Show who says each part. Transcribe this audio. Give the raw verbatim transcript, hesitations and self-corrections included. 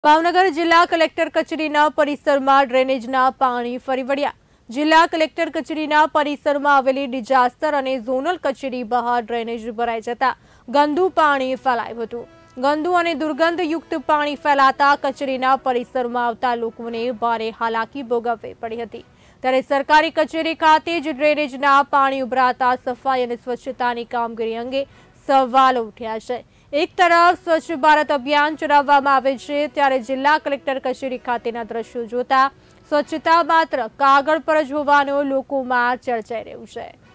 Speaker 1: ભાવનગર જિલ્લા કલેક્ટર કચેરીના પરિસરમાં ડ્રેનેજના પાણી ફરી વળ્યા। જિલ્લા કલેક્ટર કચેરીના પરિસરમાં આવેલી ડિઝાસ્ટર અને ઝોનલ કચેરી બહાર ડ્રેનેજ ભરાઈ જતા ગંદુ પાણી ફેલાયું હતું। ગંદુ અને દુર્ગંધયુક્ત પાણી ફેલાતા કચેરીના પરિસરમાં આવતા લોકોને ભારે હાલાકી ભોગવવી પડી હતી। ત્યારે સરકારી કચેરી ખાતે જ ડ્રેનેજના પાણી ઉભરાતા સફાઈ અને સ્વચ્છતાની કામગીરી અંગે સવાલો ઉઠ્યા છે। एक तरफ स्वच्छ भारत अभियान चलावવામાં આવે છે ત્યારે જિલ્લા કલેક્ટર કચેરી ખાતેના દ્રશ્યો જોતા સ્વચ્છતા માત્ર કાગળ પર જ હોવાનું લોકોમાં ચર્ચાઈ રહ્યું છે।